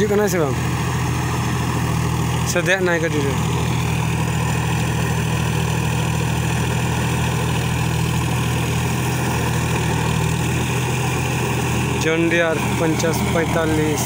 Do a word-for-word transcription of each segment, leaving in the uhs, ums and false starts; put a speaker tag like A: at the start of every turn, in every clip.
A: Hijau kena sih bang? Sedek naik ke dulu. John Deere पचास पैंतालीस।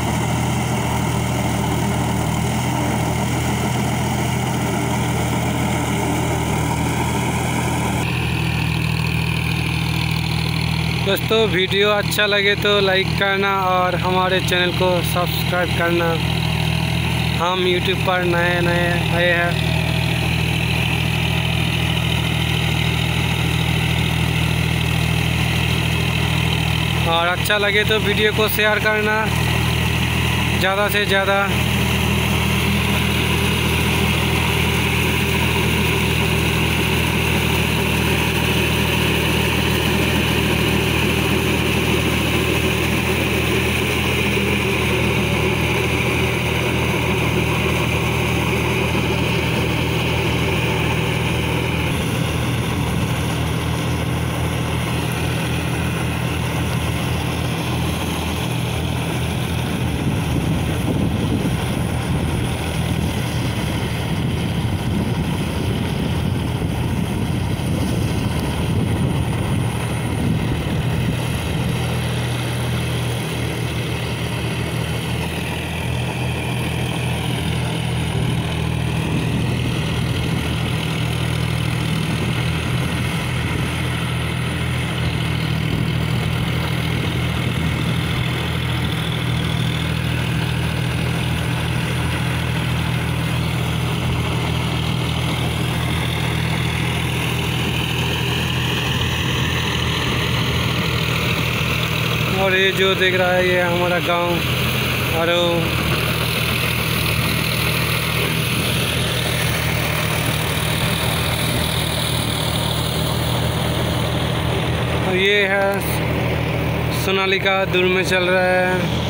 A: दोस्तों video अच्छा लगे तो लाइक करना और हमारे चैनल को सब्सक्राइब करना। हम यूट्यूब पर नए नए आए हैं। और अच्छा लगे तो वीडियो को शेयर करना ज़्यादा से ज़्यादा। और ये जो देख रहा है ये हमारा गांव हरो। और ये है सोनालिका दूर में चल रहा है।